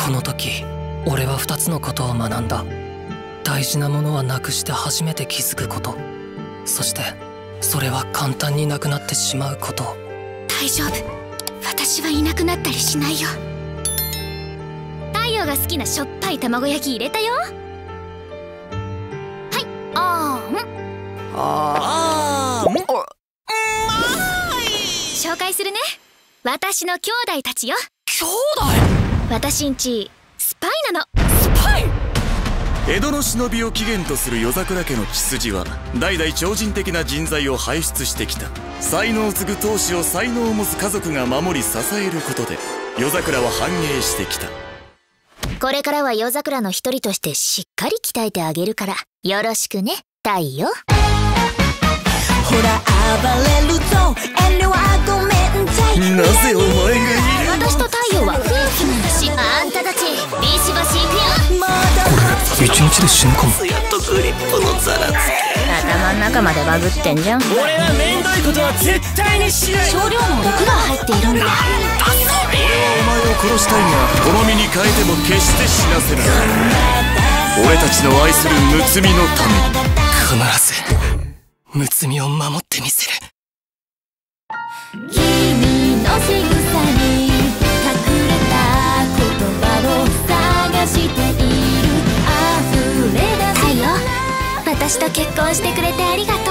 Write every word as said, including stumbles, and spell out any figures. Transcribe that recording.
この時俺は二つのことを学んだ。大事なものはなくして初めて気づくこと、そしてそれは簡単になくなってしまうこと。 大丈夫、私はいなくなったりしないよ。太陽が好きなしょっぱい卵焼き入れたよ。はい、あーんあーん紹介するね、私の兄弟たちよ。 兄弟？ 私んちスパイなの。 スパイ？ 江戸の忍びを起源とする夜桜家の血筋は代々超人的な人材を輩出してきた。才能を継ぐ当主を才能を持つ家族が守り支えることで夜桜は繁栄してきた。 これからは夜桜の一人としてしっかり鍛えてあげるからよろしくね、太陽。 ほら暴れるぞ、遠慮はごめんたい。 なぜお前がいる？ 私と太陽は夫婦なんだし、あんたたちビシバシ行くよ。 一日で死ぬかも。 ツヤとグリップのザラつけ。 頭の中までバグってんじゃん。 俺はめんどいことは絶対にしない。 少量の毒が入っているんだ。 俺はお前を殺したいが好みに変えても決して死なせない。俺たちの愛するむつみのために必ずむつみを守ってみせる。 君の仕草に隠れた言葉を探している。溢れ出す太陽、私と結婚してくれてありがとう。